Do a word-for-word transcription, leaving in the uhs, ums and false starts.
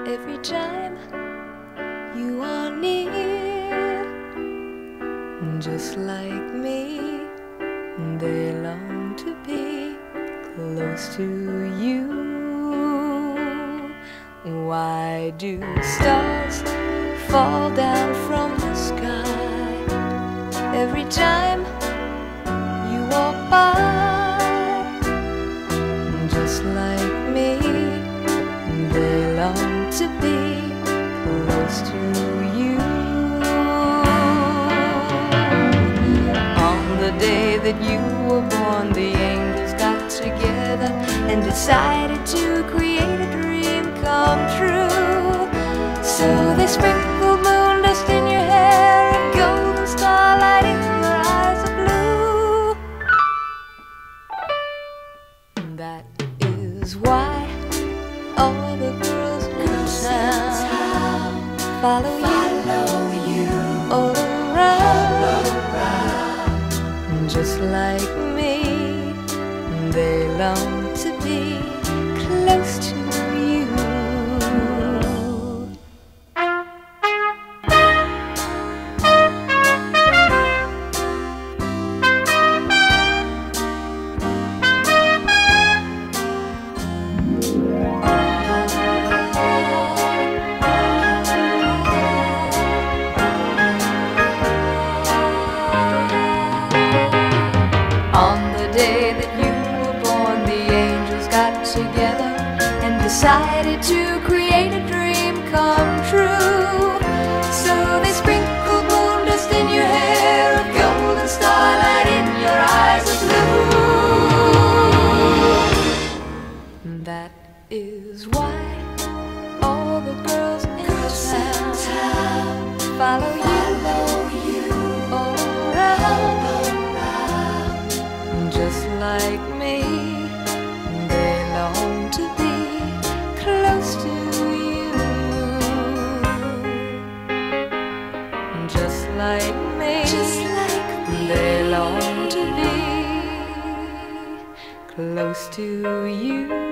every time you are near. Just like me, they long to be close to you. Why do stars fall down from the sky every time you walk by? Just like me, they long to be close to you. On the day that you were born, the angels got together and decided to create a dream come true. So they sprinkled moon dust in your hair and golden starlight in your eyes of blue. That is why all the girls in town follow you all around. Just like me, they long to be close to you. On the day that you were born, the angels got together and decided to create a dream come true. So they sprinkled moon dust in your hair, a golden starlight in your eyes of blue. That is why all the girls in town follow you all around. Just like me, they long to be close to you. Just like me, Just like me. They long to be close to you.